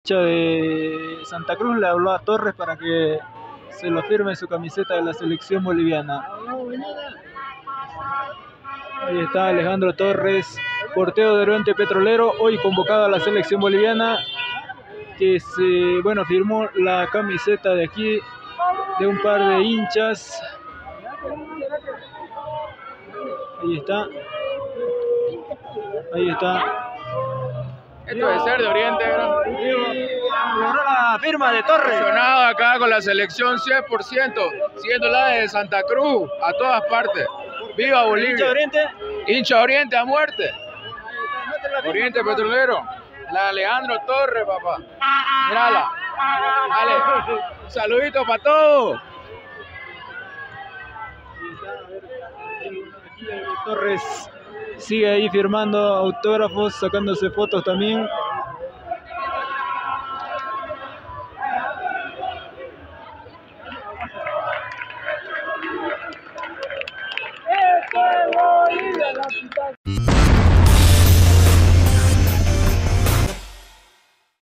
De Santa Cruz le habló a Torres para que se lo firme su camiseta de la selección boliviana. Ahí está Alejandro Torres, portero de Oriente Petrolero, hoy convocado a la selección boliviana, que firmó la camiseta de aquí de un par de hinchas. Ahí está. Ahí está. Esto debe ser de Oriente, ¿no? Logró la firma de Torres. Emocionado acá con la selección 100%, siendo la de Santa Cruz, a todas partes. ¡Viva Bolivia! ¿Hincha Oriente? ¡Hincha Oriente a muerte! Oriente Petrolero. La Alejandro Torres, papá. Mírala. Dale. Un saludito para todos. Torres sigue ahí firmando autógrafos, sacándose fotos también. ¡Esto es Bolivia, la